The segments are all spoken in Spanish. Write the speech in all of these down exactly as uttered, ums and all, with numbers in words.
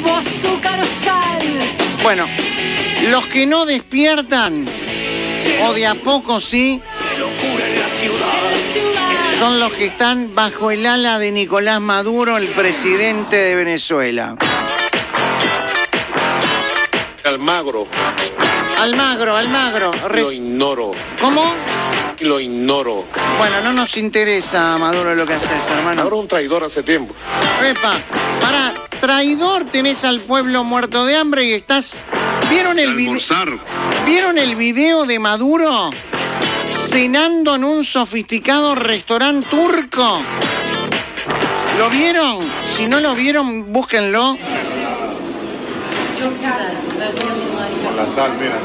huevo, azúcar o sal. Bueno, los que no despiertan, o de a poco sí, son los que están bajo el ala de Nicolás Maduro, el presidente de Venezuela. Almagro. Almagro, Almagro. Res... Lo ignoro. ¿Cómo? Lo ignoro. Bueno, no nos interesa, Maduro, lo que haces, hermano. Maduro es un traidor hace tiempo. Epa, para traidor tenés al pueblo muerto de hambre y estás... ¿Vieron el video? ¿Vieron el video de Maduro cenando en un sofisticado restaurante turco? ¿Lo vieron? Si no lo vieron, búsquenlo. Con la sal, mira.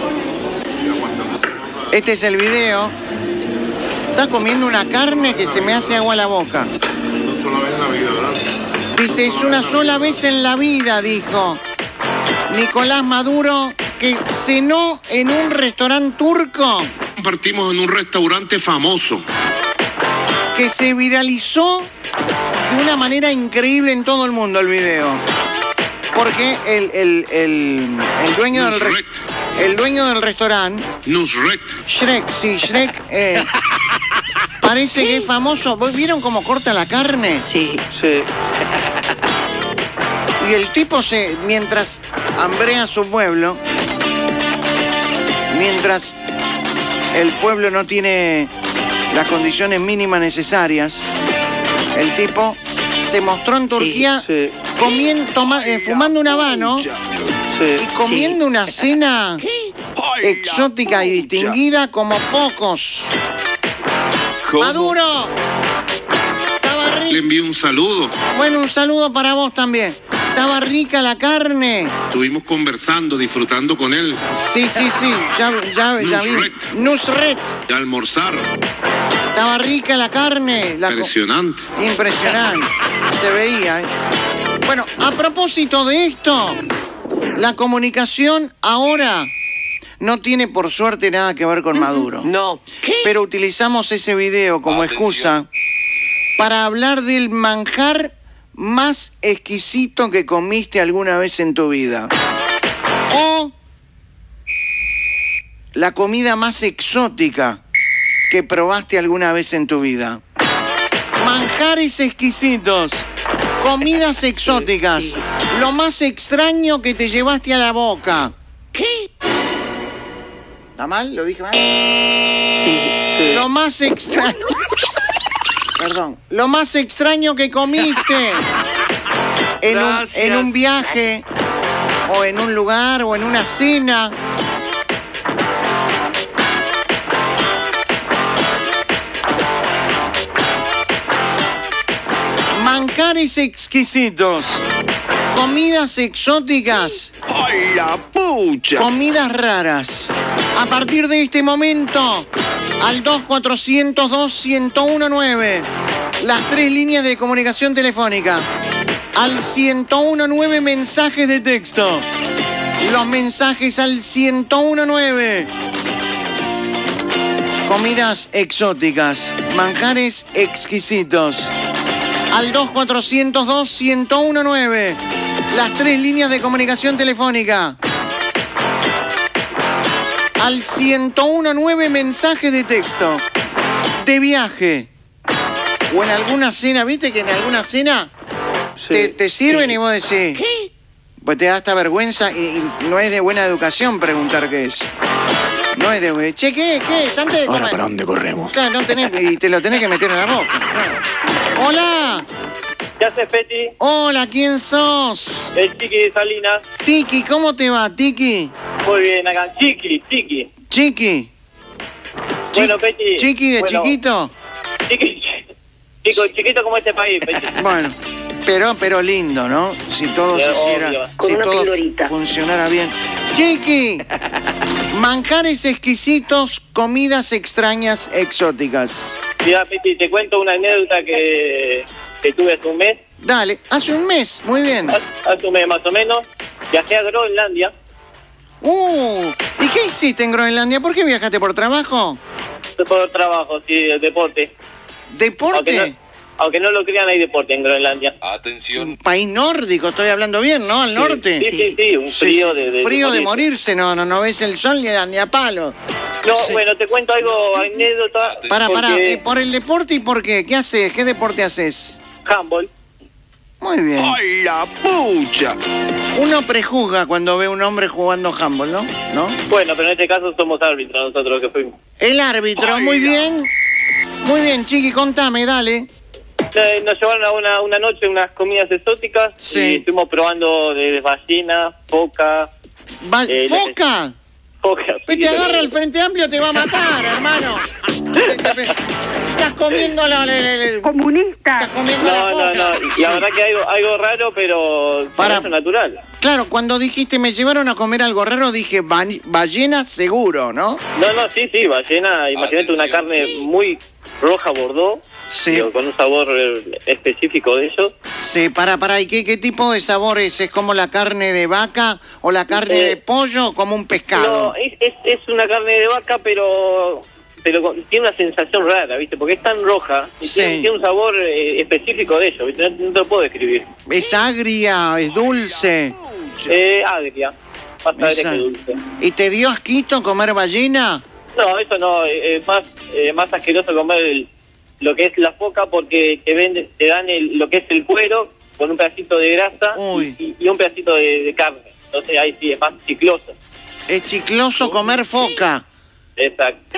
Este es el video. Está comiendo una carne que se me hace agua a la boca. Una sola vez en la vida, ¿verdad? Dice, es una sola vez en la vida, dijo Nicolás Maduro, que cenó en un restaurante turco. Compartimos en un restaurante famoso. Que se viralizó de una manera increíble en todo el mundo el video. Porque el, el, el, el dueño del re, el dueño del restaurante, Nusret. Shrek, sí, Shrek, eh, parece que es famoso. ¿Vieron cómo corta la carne? Sí. Sí. Y el tipo se, mientras hambrea a su pueblo, mientras el pueblo no tiene las condiciones mínimas necesarias, el tipo se mostró en Turquía sí, sí. Comiendo, toma, eh, fumando un habano sí. y comiendo sí. una cena exótica y distinguida como pocos. ¿Cómo? ¡Maduro! Le envío un saludo. Bueno, un saludo para vos también. Estaba rica la carne. Estuvimos conversando, disfrutando con él. Sí, sí, sí, ya, ya, ya vi. Nusret. De almorzar. Estaba rica la carne. La Impresionante. Impresionante. Se veía, ¿eh? Bueno, a propósito de esto, la comunicación ahora no tiene por suerte nada que ver con Maduro. No. ¿Qué? Pero utilizamos ese video como Atención. excusa para hablar del manjar más exquisito que comiste alguna vez en tu vida. O la comida más exótica que probaste alguna vez en tu vida. Manjares exquisitos, comidas exóticas, sí, sí. Lo más extraño que te llevaste a la boca. ¿Qué? ¿Está mal? ¿Lo dije mal? Sí, sí. Lo más extraño... Perdón. Lo más extraño que comiste en un, en un viaje, gracias. O en un lugar, o en una cena. Manjares exquisitos, comidas exóticas, ¡ay, la pucha! Comidas raras. A partir de este momento, al dos cuatrocientos dos, ciento diecinueve, las tres líneas de comunicación telefónica. Al ciento diecinueve mensajes de texto. Los mensajes al ciento diecinueve. Comidas exóticas, manjares exquisitos. Al dos cuatrocientos dos, ciento diecinueve, las tres líneas de comunicación telefónica. Al ciento diecinueve mensajes de texto. De viaje. O en alguna cena, ¿viste que en alguna cena sí, te, te sirven sí. Y vos decís... ¿Qué? Pues te da hasta vergüenza y, y no es de buena educación preguntar qué es. No es de... Che, ¿qué, qué es? Antes de comer. Ahora, ¿para dónde corremos? Claro, no tenés, y te lo tenés que meter en la boca. Claro. ¡Hola! ¿Qué haces, Peti? Hola, ¿quién sos? El Chiqui de Salinas. Tiki, ¿cómo te va, Tiki? Muy bien, acá. Chiqui, Chiqui. Chiqui. Bueno, Peti. Chiqui de bueno, chiquito. Chiqui, chico, chiquito como este país, Peti. Bueno, pero, pero lindo, ¿no? Si todo se hiciera, si todo funcionara bien. Chiqui, manjares exquisitos, comidas extrañas, exóticas. Mira, Peti, te cuento una anécdota que, que tuve hace un mes. Dale, hace un mes, muy bien. Hace un mes más o menos. Viajé a Groenlandia. Uh, ¿y qué hiciste en Groenlandia? ¿Por qué viajaste? ¿Por trabajo? Por trabajo, sí, deporte. ¿Deporte? aunque no lo crean, hay deporte en Groenlandia. Atención. Un país nórdico, estoy hablando bien, ¿no? Al Sí, norte. Sí, sí, sí, un frío de, de, Frío de morirse. morirse, no, no, no ves el sol ni a, ni a palo. No, Sí. bueno, te cuento algo, anécdota. Para, para, porque eh, por el deporte y por qué, ¿qué haces? ¿Qué deporte haces? handball. Muy bien. ¡Ay, la pucha! Uno prejuzga cuando ve a un hombre jugando handball, ¿no? ¿No? Bueno, pero en este caso somos árbitros nosotros que fuimos. El árbitro, Ay, muy la- bien. Muy bien, Chiqui, contame, dale. Eh, Nos llevaron a una, una noche unas comidas exóticas Sí. y estuvimos probando de ballena, foca, Va- Eh, ¡Foca! foca. Pues sí, te pero- agarra el Frente Amplio, te va a matar, hermano. Te- te- Estás comiendo la... la- la- la- Comunista. Estás comiendo la No, no, foca. no, la Sí. verdad que algo, algo raro, pero Para- para eso natural. Claro, cuando dijiste me llevaron a comer algo raro, dije ba- ballena seguro, ¿no? No, no, sí, sí, ballena, imagínate una Atención. carne muy roja bordó, Sí. digo, con un sabor eh, específico de ellos. Sí, para, para. ¿Y qué, qué tipo de sabor es? ¿Es como la carne de vaca o la carne Eh, de pollo o como un pescado? No, es, es, es una carne de vaca, pero pero con- tiene una sensación rara, ¿viste? Porque es tan roja y Sí. tiene, tiene un sabor eh, específico de ellos, ¿viste? No, no te lo puedo describir. ¿Es agria? ¿Es dulce? Eh, agria, más agria Esa- que dulce. ¿Y te dio asquito comer ballena? No, eso no, eh, es más, eh, más asqueroso comer el- lo que es la foca porque te, venden, te dan el, lo que es el cuero con un pedacito de grasa Uy. y, y un pedacito de, de carne. Entonces ahí sí, es más chicloso. Es chicloso comer foca. Exacto.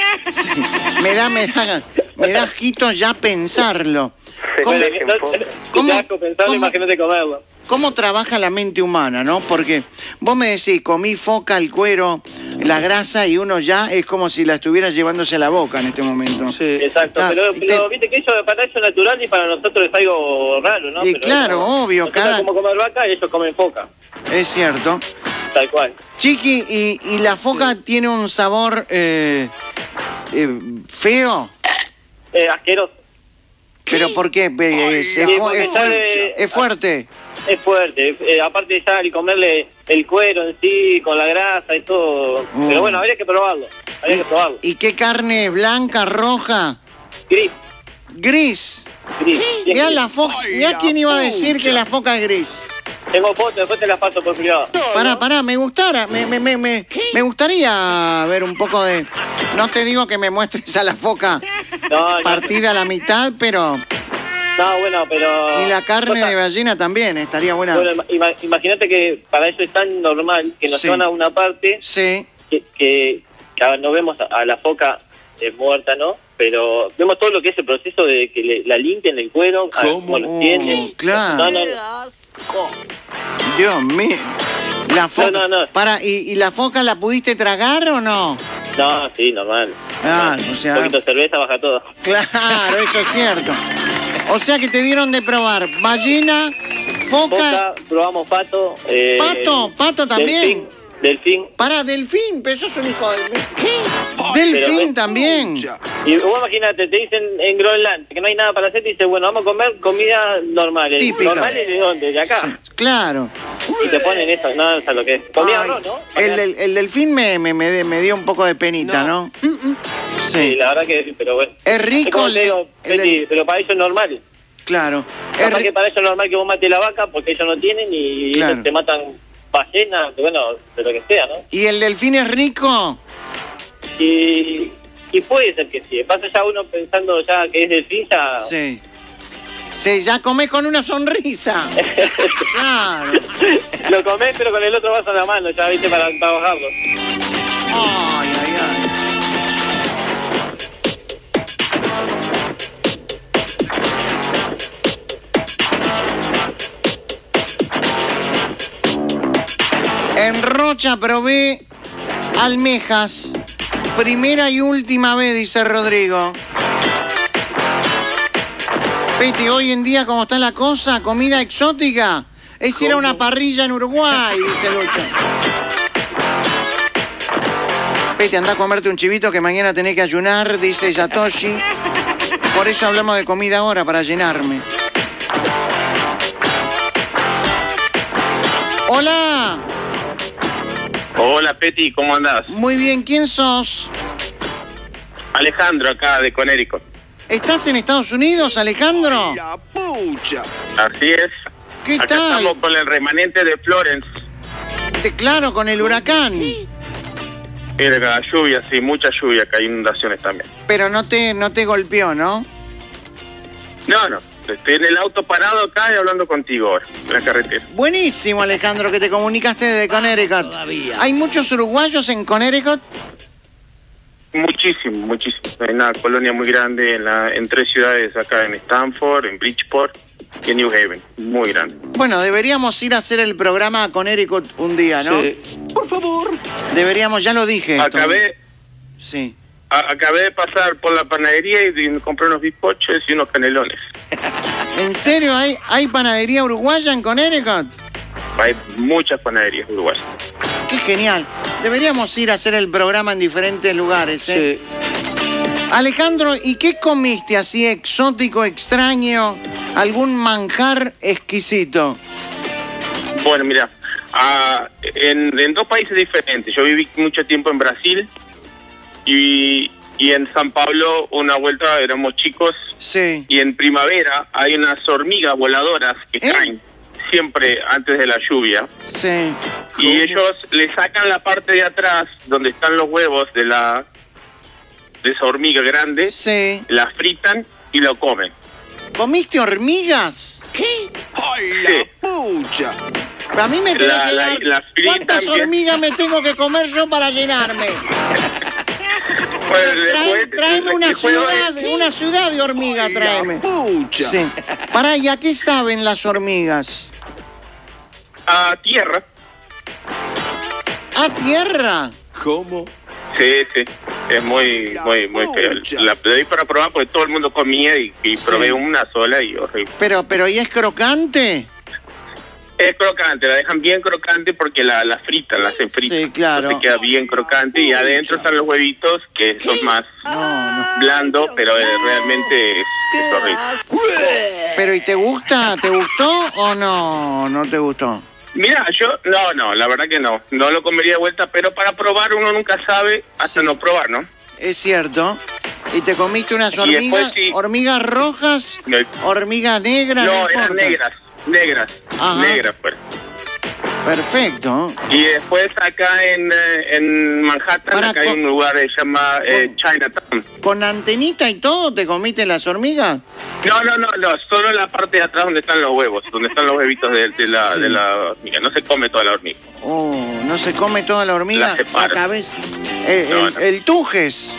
Me da, me da, me da asquito ya pensarlo. ¿Cómo, Bueno, no- no- cómo- te asco pensarlo, cómo- imagínate comerlo. cómo trabaja la mente humana, no? Porque vos me decís, comí foca, el cuero, la grasa y uno ya es como si la estuviera llevándose a la boca en este momento. Exacto, Ah, pero, y pero te- viste que eso para ellos es natural y para nosotros es algo raro, ¿no? Y Pero claro, eso- obvio, nosotros cada- como comer vaca y ellos comen foca, Es cierto. tal cual. Chiqui, ¿y, y la foca tiene un sabor eh, eh, feo? Eh, asqueroso. ¿Pero por qué? Eh, es, es Sí, fu- porque es ya fu- de- es fuerte. Es fuerte, eh, aparte ya el comerle el cuero en sí, con la grasa y todo. Mm. Pero bueno, habría que probarlo, habría que probarlo. ¿Y qué carne es? ¿Blanca, roja? Gris, Gris. gris. bien Mirá gris. la foca. Ay, Mirá la quién iba a decir pucha. que la foca es gris. Tengo fotos, después te las paso por privado. Pará, pará, me gustara, me, me, me, me, me gustaría ver un poco de... No te digo que me muestres a la foca No, no, partida a la mitad, pero... no, bueno, pero... Y la carne Cosa- de ballena también, estaría buena. Bueno, ima- imagínate que para eso es tan normal que nos Sí. llevan a una parte Sí, que, que, que a ver, no vemos a, a la foca eh, muerta, ¿no? Pero vemos todo lo que es el proceso de que le- la limpien el cuero, a ver cómo lo Oh, tienen. claro. No, no, no. Dios mío. La foca... no, no. Para, ¿y, ¿y la foca la pudiste tragar o no? No, sí, normal. Ah, Normal. o sea- Un poquito de cerveza baja todo. Claro, eso es cierto. O sea que te dieron de probar ballena, foca... Foca, probamos pato. Eh, Pato, pato también. Delfín, delfín. Para, delfín, pero sos un hijo de... Ay, Delfín pero- también. pucha. Y vos imagínate, te dicen en Groenlandia que no hay nada para hacer, te dicen, bueno, vamos a comer comida normal. Típica. ¿Normales de dónde? De acá. Claro. Y te ponen eso, no, o sea, lo que es. Comida Ay, arroz, ¿no? el, del- el delfín me, me, me, me dio un poco de penita, ¿no? Sí, Sí, la verdad que sí, pero bueno. Es rico como el- te digo, el Peti, del- pero para ellos es normal. claro. Es Capaz ri- que para ellos es normal que vos mates la vaca porque ellos no tienen y Claro. ellos te matan ballenas, bueno, de lo que sea, ¿no? ¿Y el delfín es rico? Y, y puede ser que sí. Pasa ya uno pensando ya que es delfín, ya... Sí. Sí, ya comés con una sonrisa. Claro. Lo comés pero con el otro vaso en la mano, ya viste, para trabajarlo. Ay, ay, ay. En Rocha probé almejas. Primera y última vez, dice Rodrigo. Peti, hoy en día, ¿cómo está la cosa? ¿Comida exótica? Esa era una parrilla en Uruguay, dice Lucho. Peti, anda a comerte un chivito que mañana tenés que ayunar, dice Yatoshi. Por eso hablamos de comida ahora, para llenarme. Hola. Hola Peti, ¿cómo andás? Muy bien, ¿quién sos? Alejandro acá de Conérico. ¿Estás en Estados Unidos, Alejandro? La pucha. Así es. ¿Qué Acá tal? estamos con el remanente de Florence. Te- claro, con el huracán. Mira, la lluvia, sí, mucha lluvia, que hay inundaciones también. Pero no te, no te golpeó, ¿no? No, no. Estoy en el auto parado acá y hablando contigo ahora, en la carretera. Buenísimo, Alejandro, que te comunicaste desde Connecticut. ¿Hay muchos uruguayos en Connecticut? Muchísimo, muchísimo. Hay una colonia muy grande en, la, en tres ciudades acá, en Stanford, en Bridgeport y en New Haven. Muy grande. Bueno, deberíamos ir a hacer el programa a Connecticut un día, ¿no? Sí. Por favor. Deberíamos, ya lo dije. esto. Acabé, Sí. a- acabé de pasar por la panadería y, y compré unos bizcochos y unos canelones. ¿En serio hay, hay panadería uruguaya en Connecticut? Hay muchas panaderías uruguayas. Qué genial. Deberíamos ir a hacer el programa en diferentes lugares, ¿eh? Sí. Alejandro, ¿y qué comiste así exótico, extraño? ¿Algún manjar exquisito? Bueno, mira, ah, en, en dos países diferentes. Yo viví mucho tiempo en Brasil y, y en San Pablo una vuelta éramos chicos Sí. y en primavera hay unas hormigas voladoras que ¿Eh? caen siempre antes de la lluvia Sí. y ellos le sacan la parte de atrás donde están los huevos de la de esa hormiga grande, Sí. la fritan y lo comen. ¿Comiste hormigas? ¿Qué? ¡Ay, Sí. la pucha! A mí me tenés La- que la- dar- la fritan ¿Cuántas bien. hormigas me tengo que comer yo para llenarme? Pues, Trae- después, tráeme el- una el juego ciudad, es- una ciudad de hormiga, ¡Ay, tráeme. la pucha! Sí. Pará, ¿y a qué saben las hormigas? a tierra. ¿A tierra? ¿Cómo? Sí, sí, es muy, muy, muy feo. La pedí para probar porque todo el mundo comía y, y Sí. probé una sola y horrible. Pero, pero, ¿y es crocante? Es crocante, la dejan bien crocante porque la, la fritan, la hacen frita. Sí, claro. Entonces queda bien crocante y adentro están los huevitos que son más No, no. blandos, pero eh, realmente es, es horrible. Pero, ¿y te gusta? ¿Te gustó o no? ¿No te gustó? Mira, yo, no, no, la verdad que no. No lo comería de vuelta, pero para probar uno nunca sabe hasta Sí. no probar, ¿no? Es cierto. ¿Y te comiste unas Y después hormigas? sí. ¿Hormigas rojas? No. ¿Hormigas negras? No, eran importa. negras, negras, Ajá. negras, pues. Perfecto. Y después acá en, eh, en Manhattan, Para, acá hay con- un lugar que se llama eh, con- Chinatown. ¿Con antenita y todo te comiste las hormigas? No, no, no, no, solo la parte de atrás donde están los huevos, donde están los huevitos de, de la, Sí. de la hormiga. No se come toda la hormiga. Oh, ¿no se come toda la hormiga? La separa. cabeza. Eh, No, el, no. el tujes.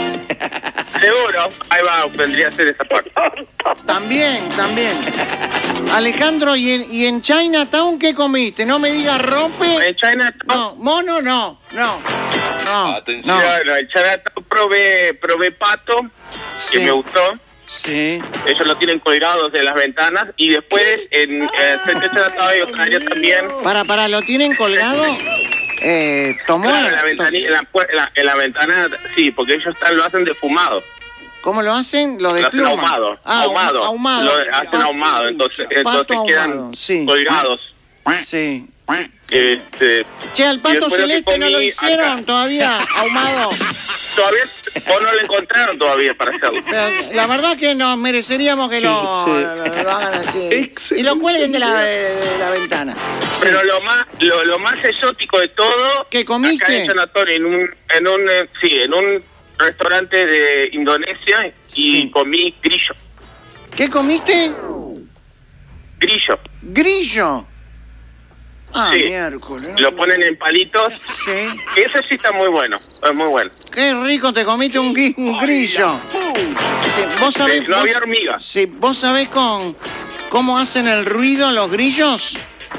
Seguro, ahí va, vendría a ser esa parte. También, también. Alejandro, ¿y en, ¿y en Chinatown qué comiste? No me digas rompe. En Chinatown, No, mono no, no. No. Atención. no. no, no, en Chinatown probé, probé pato, que Sí. me gustó. Sí. Ellos lo tienen colgados de las ventanas. Y después en eh, frente a Chinatown hay otra área también. Para, para, ¿lo tienen colgado? Eh, tomó. Claro, en la, ventanilla, en, la, pu- en, la, en la ventana, sí, porque ellos están, lo hacen defumado. ¿Cómo lo hacen? Lo Lo hacen despluman. ahumado, Ah, ahumado, ahumado. Lo hacen Pato- ahumado, entonces, pato entonces quedan ahumado, sí. colgados. Sí. Este, Che, al Y pato después lo que celeste no lo comí hicieron acá. todavía, ahumado. todavía, o no lo encontraron todavía para hacerlo. Pero la verdad que nos mereceríamos que Sí, lo, sí. lo- lo hagan así. Excelente. Y lo cuelguen de la, de la ventana. Sí. Pero lo más, lo, lo más exótico de todo, ¿Qué comiste? acá en San Antonio, en un, en un, eh, sí, en un restaurante de Indonesia y Sí. comí grillo, ¿Qué comiste? grillo. Grillo. Ah, Sí. miércoles. Lo ponen en palitos. Sí. Ese sí está muy bueno, es muy bueno. Qué rico te comiste un, gui- un grillo. Sí, ¿Vos sabés, Sí, no vos- había hormiga. sí, ¿vos sabés con cómo hacen el ruido los grillos?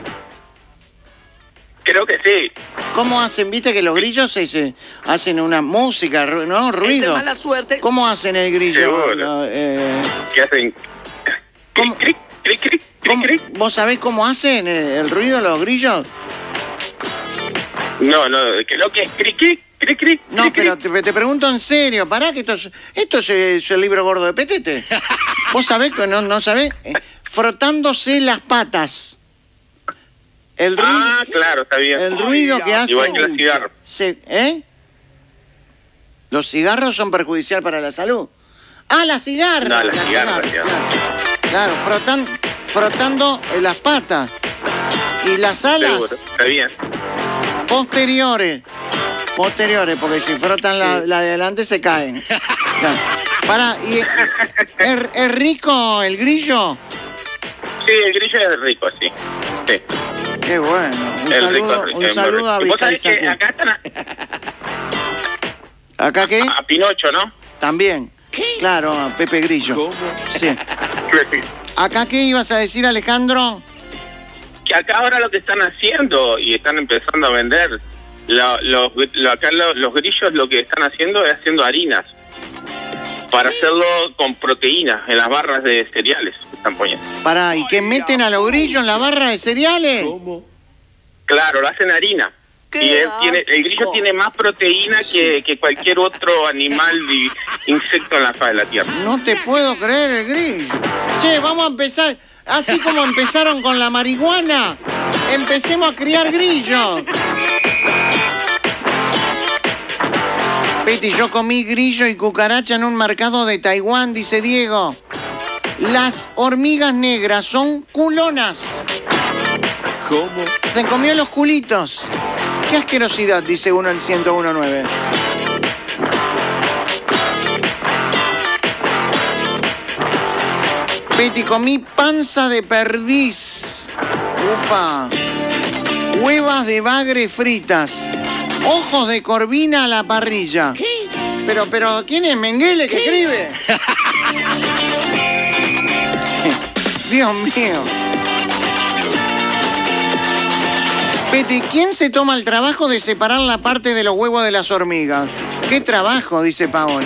Creo que sí. ¿Cómo hacen? ¿Viste que los grillos se, se hacen una música, ru- no? Ruido. mala suerte. ¿Cómo hacen el grillo? Seguro. Lo- eh, Que hacen ¿Cómo? cric, cric, cric, cric, ¿cómo- cric, cric. ¿Vos sabés cómo hacen el, el ruido los grillos? No, no, creo que es cric, cric, cric, cric, No, cric, pero cric. te, te pregunto en serio, pará que esto es, esto es, eh, es el libro gordo de Petete. ¿Vos sabés que no, no sabés? Eh, frotándose las patas. El ruido, Ah, claro, está bien. el ruido que hacen. Igual que los cigarros. se- ¿Eh? ¿Los cigarros son perjudiciales para la salud? Ah, la cigarra. No, la la cigarra, cigarra, cigarra. Claro, claro, frotan, frotando eh, las patas. Y las alas Seguro, está bien. posteriores. Posteriores, porque si frotan la, la de adelante se caen. Claro. Pará, ¿y es, es, es rico el grillo? Sí, el grillo es rico, sí. Sí. Qué bueno. Un El saludo, rico, rico, un es muy saludo a rico. Vos sabés Vizcay que Sacú. acá están a, ¿Acá qué? a Pinocho, ¿no? También. Claro, a Pepe Grillo. Sí. ¿Acá qué ibas a decir, Alejandro? Que acá ahora lo que están haciendo y están empezando a vender, lo, lo- lo- acá lo- los grillos lo que están haciendo es haciendo harinas para hacerlo con proteínas en las barras de cereales que están poniendo. Pará, ¿y qué meten a los grillos en la barra de cereales? Claro, lo hacen harina. Y él tiene, el grillo tiene más proteína que, que cualquier otro animal y insecto en la faz de la tierra. No te puedo creer el grillo. Che, vamos a empezar, así como empezaron con la marihuana, empecemos a criar grillos. Peti, yo comí grillo y cucaracha en un mercado de Taiwán, dice Diego. Las hormigas negras son culonas. ¿Cómo? Se comió los culitos. Qué asquerosidad, dice uno el ciento uno punto nueve. Peti, comí panza de perdiz. Upa. Huevas de bagre fritas. Ojos de corvina a la parrilla. ¿Qué? Pero, pero, ¿quién es Mengele que escribe? Sí. Dios mío. Peti, ¿quién se toma el trabajo de separar la parte de los huevos de las hormigas? ¿Qué trabajo? Dice Paola.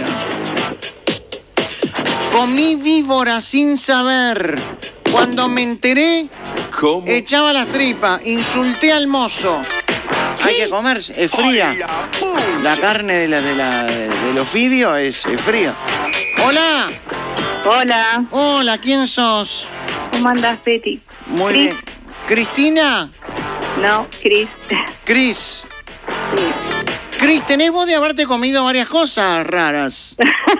Comí víbora sin saber. Cuando me enteré, ¿Cómo? echaba las tripas. Insulté al mozo. Hay que comerse, es fría. ¡Ay, la pucha! La carne de la, de la, del ofidio es, es fría. Hola. Hola, Hola, ¿quién sos? ¿cómo andás, Peti? Muy Cris. bien. ¿Cristina? No, Cris. Cris. Sí. Cris, tenés vos de haberte comido varias cosas raras.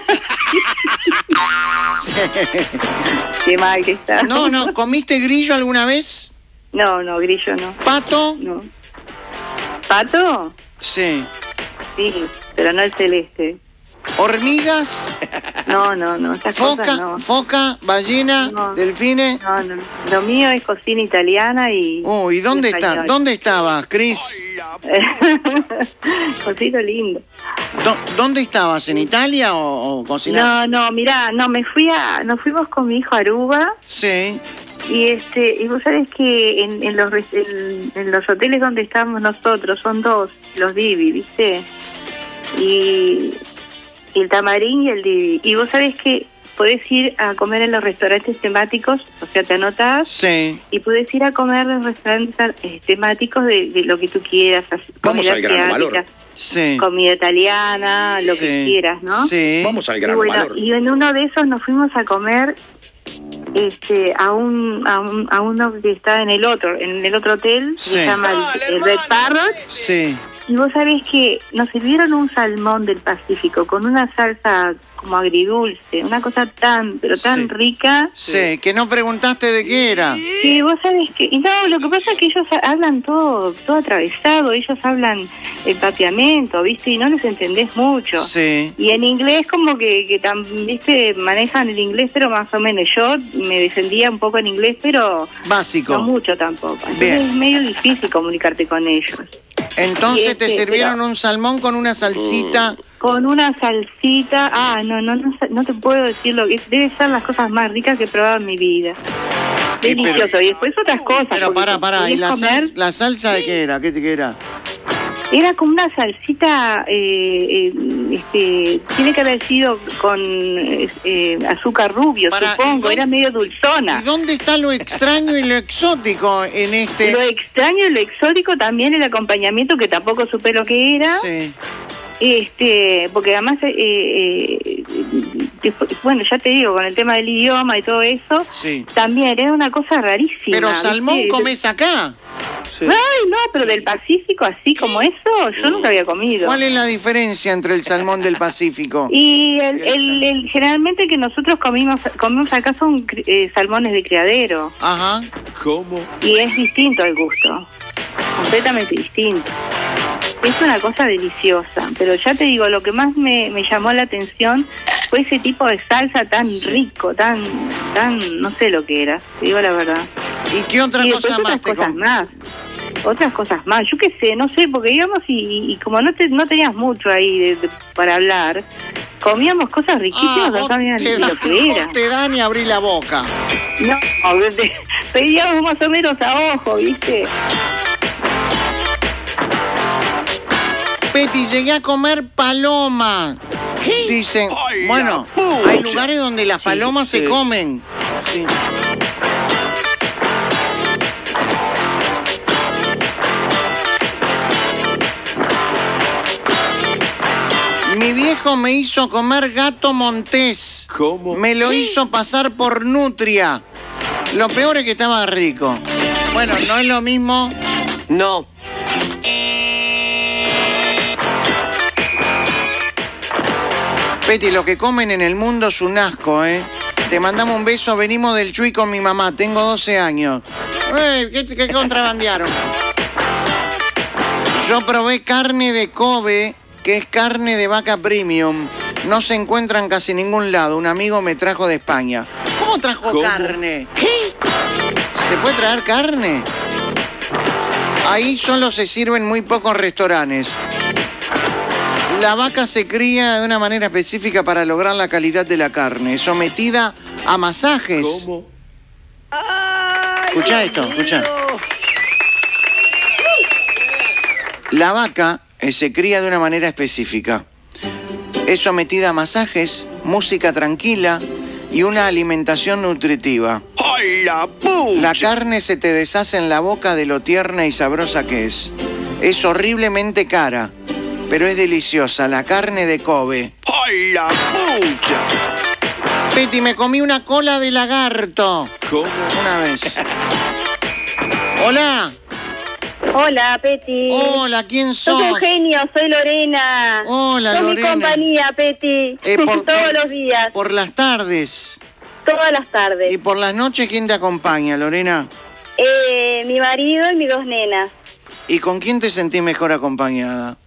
Sí. Qué mal que está. No, no, ¿comiste grillo alguna vez? No, no, grillo no. ¿Pato? No. ¿Pato? Sí. Sí, pero no el celeste. ¿Hormigas? No, no, no, esas ¿Foca? cosas no. ¿Foca? ¿Ballena? No. ¿Delfines? No, no. Lo mío es cocina italiana y... Oh, ¿y dónde está? español. ¿Dónde estabas, Cris? Cosito lindo. ¿Dó- ¿Dónde estabas? ¿En Italia o, o cocinando? No, no, mirá, no, me fui a... Nos fuimos con mi hijo a Aruba. Sí. Y este y vos sabés que en, en los res- en, en los hoteles donde estábamos nosotros son dos, los Divi, ¿viste? Y, y el Tamarín y el Divi. Y vos sabés que podés ir a comer en los restaurantes temáticos, o sea, te anotás Sí. y podés ir a comer en los restaurantes eh, temáticos de, de lo que tú quieras. así, Vamos comida al grano asiática, valor. Sí. comida italiana, lo que Sí. quieras, ¿no? Sí. Vamos al Y grano bueno, valor. y en uno de esos nos fuimos a comer este a un a un a uno que está en el otro en el otro hotel, Sí. que se llama el, el Red Parrot, Sí. y vos sabés que nos sirvieron un salmón del Pacífico con una salsa como agridulce, una cosa tan pero tan Sí. rica, Sí, que no preguntaste de qué era. que vos sabés que y no, lo que pasa es que ellos ha- hablan todo todo atravesado, ellos hablan el papiamento, ¿viste? Y no les entendés mucho. Sí. Y en inglés como que, que tam- ¿viste? Manejan el inglés, pero más o menos. Yo me defendía un poco en inglés, pero no Básico. mucho tampoco. Entonces Bien. es medio difícil comunicarte con ellos. Entonces Y te este, sirvieron pero- un salmón con una salsita. Con una salsita, ah, no, no, no, no te puedo decir lo que es. Debe ser las cosas más ricas que he probado en mi vida. Y pero- Delicioso. Y después otras cosas. Pero porque para, para. ¿Y podés la, comer- sal- la salsa de qué era? ¿Qué, qué era? Era como una salsita, eh, eh, este, tiene que haber sido con eh, eh, azúcar rubio, Para, ¿y supongo, dónde- era medio dulzona. ¿Y dónde está lo extraño y lo exótico en este? Lo extraño y lo exótico también el acompañamiento, que tampoco supe lo que era, Sí. este, porque además, eh, eh, después- bueno, ya te digo, con el tema del idioma y todo eso, Sí. también era una cosa rarísima. Pero salmón ¿viste? comés acá. Sí. Ay, no, pero sí. Del Pacífico, así como eso, yo nunca había comido. ¿Cuál es la diferencia entre el salmón del Pacífico? Y el, el, el, generalmente que nosotros comimos, comemos acá son eh, salmones de criadero. Ajá. ¿Cómo? Y es distinto el gusto, completamente distinto. Es una cosa deliciosa, pero ya te digo, lo que más me, me llamó la atención fue ese tipo de salsa tan sí. rico, tan, tan, no sé lo que era, te digo la verdad. ¿Y qué otra y cosa más otras te cosas más, otras cosas más, yo qué sé, no sé, porque íbamos y, y como no te, no tenías mucho ahí de, de, para hablar, comíamos cosas riquísimas, ah, no sabían ni lo que era. No te da ni abrir la boca. No, pedíamos más o menos a ojo, ¿viste? Peti, llegué a comer paloma. ¿Qué? Dicen, Ay, bueno, hay lugares donde las sí, palomas sí. se comen. Sí. Mi viejo me hizo comer gato montés. ¿Cómo? Me lo ¿Qué? hizo pasar por nutria. Lo peor es que estaba rico. Bueno, no es lo mismo. No. Peti, lo que comen en el mundo es un asco, ¿eh? Te mandamos un beso, venimos del Chuy con mi mamá, tengo doce años. ¡Ey! ¿Qué, qué contrabandearon? Yo probé carne de Kobe, que es carne de vaca premium. No se encuentra en casi ningún lado. Un amigo me trajo de España. ¿Cómo trajo ¿Cómo? carne? ¿Qué? ¿Se puede traer carne? Ahí solo se sirven muy pocos restaurantes. La vaca se cría de una manera específica para lograr la calidad de la carne, sometida a masajes. ¿Cómo? Escucha esto, escucha. La vaca eh, se cría de una manera específica. Es sometida a masajes, música tranquila y una alimentación nutritiva. ¡Ay, la pucha! La carne se te deshace en la boca de lo tierna y sabrosa que es. Es horriblemente cara, pero es deliciosa, la carne de Kobe. ¡Ay, la pucha! Peti, me comí una cola de lagarto. ¿Cómo? Una vez. Hola. Hola, Peti. Hola, ¿quién sos? Sos un genio, soy Lorena. Hola, sos Lorena. mi compañía, Peti. Eh, por, Todos por, los días. Por las tardes. Todas las tardes. ¿Y por las noches quién te acompaña, Lorena? Eh, mi marido y mis dos nenas. ¿Y con quién te sentís mejor acompañada?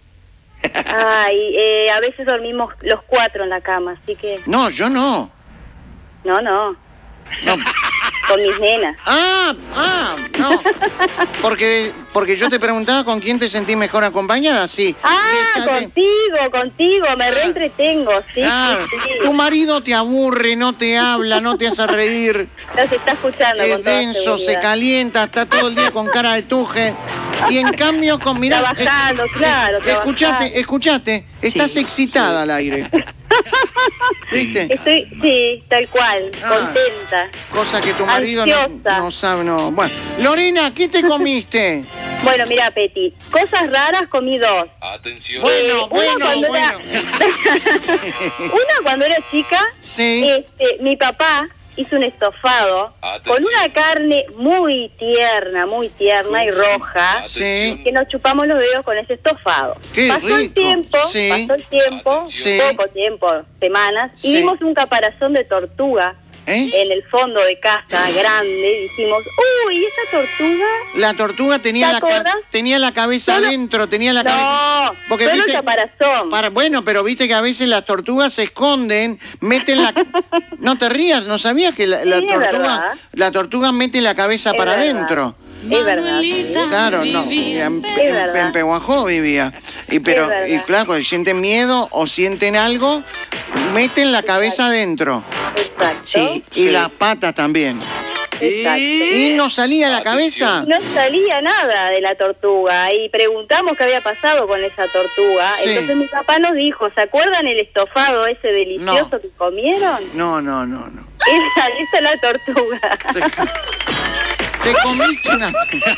Ay, eh, a veces dormimos los cuatro en la cama, así que... No, yo no. No, no. No. Con mis nenas. Ah, ah, no. Porque, porque yo te preguntaba con quién te sentís mejor acompañada, sí. Ah, Estate... contigo, contigo, me ah. reentretengo, sí, claro. sí, sí. Tu marido te aburre, no te habla, no te hace reír. No se está escuchando. Es con toda denso, se seguridad. calienta, está todo el día con cara de tuje. Y en cambio con mirá, trabajando, eh, claro, eh, escuchate, trabajando. escuchate, estás Sí, excitada sí. al aire. ¿Viste? Estoy, sí, tal cual, Ah. contenta. Cosa que tu marido no, Ansiosa. no sabe, no. Bueno, Lorena, ¿qué te comiste? Bueno, mira, Peti, cosas raras comí dos. Atención. Bueno, Eh, bueno, una cuando bueno. Era... una cuando era chica, Sí. este, mi papá hizo un estofado Atención. con una carne muy tierna, muy tierna y roja, Sí. que nos chupamos los dedos con ese estofado. Qué pasó el rico. tiempo, Sí. pasó el tiempo, Sí. poco tiempo, semanas, Sí. y vimos un caparazón de tortuga ¿Eh? en el fondo de casa, grande, y dijimos, uy, ¿esa tortuga? La tortuga tenía ¿Te la, ca- acordás? tenía la cabeza Solo- adentro, tenía la cabeza... No, Porque solo viste- el caparazón. Para, bueno, pero viste que a veces las tortugas se esconden, meten la... No te rías, ¿no sabías que la, la Sí, es tortuga verdad. la tortuga mete la cabeza Es para verdad. adentro? Es verdad. Sí. Claro, no. En, Es en- verdad. en Pehuajó vivía. Y pero, Es verdad. y claro, cuando sienten miedo o sienten algo, meten la cabeza adentro. Exacto. Sí. Y las patas también. Exacto. Y no salía la cabeza. No salía nada de la tortuga y preguntamos qué había pasado con esa tortuga. Sí. Entonces mi papá nos dijo, ¿se acuerdan el estofado ese delicioso No. que comieron? No, no, no, no. Esa, esa es la tortuga. Te comiste una...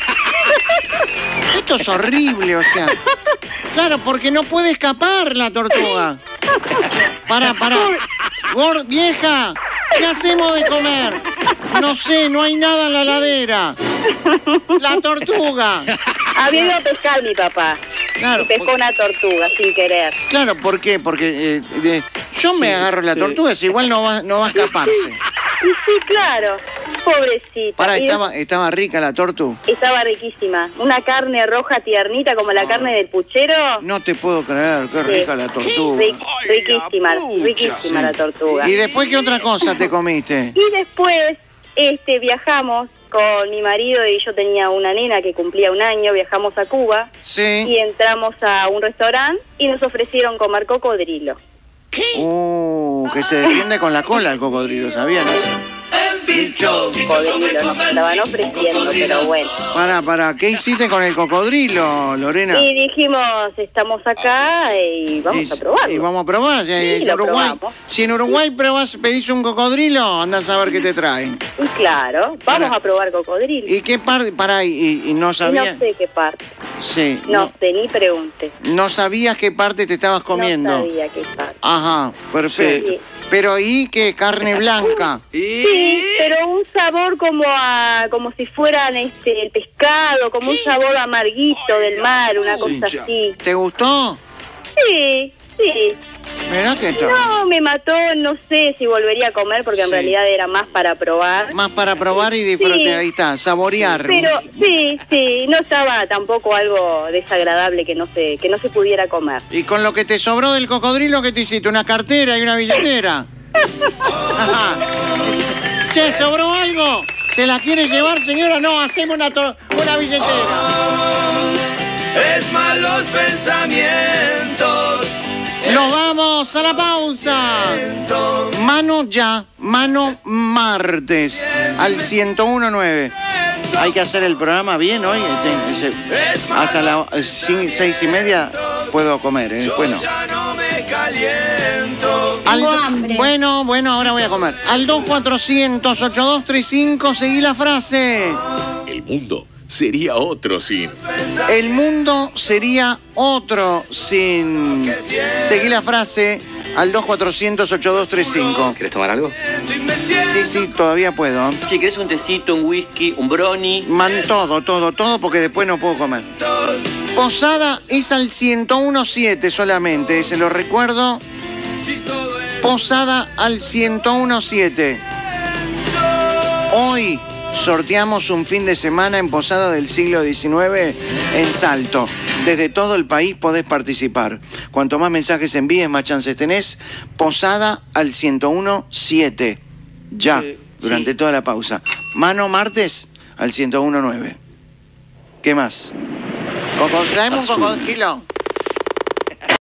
Esto es horrible, o sea. Claro, porque no puede escapar la tortuga. Para, para. Gord, vieja, ¿qué hacemos de comer? No sé, no hay nada en la heladera. La tortuga. Había ido a pescar mi papá. Claro. Y pescó una tortuga sin querer. Claro, ¿por qué? Porque eh, de- yo me agarro la sí. tortuga, si igual no va, no va a escaparse. Y sí, claro. Pobrecita. Pará, Y estaba, estaba rica la tortu. Estaba riquísima. Una carne roja tiernita como la carne del puchero. No te puedo creer, qué Sí. rica la tortuga. Ri- riquísima, riquísima la tortuga. ¿Y después qué otra cosa te comiste? Y después este, viajamos con mi marido y yo tenía una nena que cumplía un año, viajamos a Cuba y Sí. entramos a un restaurante y nos ofrecieron comer cocodrilo. Uh, que se defiende con la cola el cocodrilo, ¿sabían? Cocodrilo nos estaban ofreciendo, pero bueno. Para, para, ¿qué hiciste con el cocodrilo, Lorena? Y dijimos, estamos acá y vamos Y- a probarlo. Y vamos a probar. Si, Sí, en lo Uruguay, probamos. si en Uruguay probás, pedís un cocodrilo, andás a ver qué te traen. Y claro, vamos Para- a probar cocodrilo. ¿Y qué parte? Pará, y, y no Y sabías. no sé qué parte. Sí. No sé, ni pregunte. No sabías qué parte te estabas comiendo. No sabía qué parte. Ajá, perfecto. Sí. Pero ¿y qué? Carne blanca. Sí, pero un sabor como a, como si fueran este el pescado, como un sabor amarguito del mar, una cosa así. ¿Te gustó? Sí, sí. Mirá que esto. No, me mató, no sé si volvería a comer porque en Sí. realidad era más para probar. Más para probar y disfrutar, Sí. ahí está, saborear. Pero sí, sí, no estaba tampoco algo desagradable que no se que no se pudiera comer. Y con lo que te sobró del cocodrilo, ¿qué te hiciste? ¿Una cartera y una billetera? Ajá. Che, ¿sobró algo? ¿Se la quiere llevar, señora? No, hacemos una, to- una billetera. Es malos pensamientos. Nos vamos a la pausa. Mano ya, mano martes, al ciento uno punto nueve. Hay que hacer el programa bien hoy. este, ese- hasta las cin- seis y media puedo comer, ¿eh? Después no. Ya no me caliento. Al- Bueno, bueno, ahora voy a comer. Al dos cuatrocientos, ochenta y dos treinta y cinco, seguí la frase. El mundo sería otro sin. El mundo sería otro sin... Seguí la frase al dos cuatrocientos, ochenta y dos treinta y cinco. ¿Quieres tomar algo? Sí, sí, todavía puedo. Si querés un tecito, un whisky, un brownie. Man, todo, todo, todo, porque después no puedo comer. Posada es al ciento uno punto siete solamente, se lo recuerdo. Posada al ciento uno punto siete. Hoy sorteamos un fin de semana en Posada del siglo diecinueve en Salto. Desde todo el país podés participar. Cuanto más mensajes envíes, más chances tenés. Posada al ciento uno punto siete. Ya, Sí, durante sí. toda la pausa. Mano martes al ciento uno punto nueve. ¿Qué más? Coco, traemos un Azul. cocodrilo.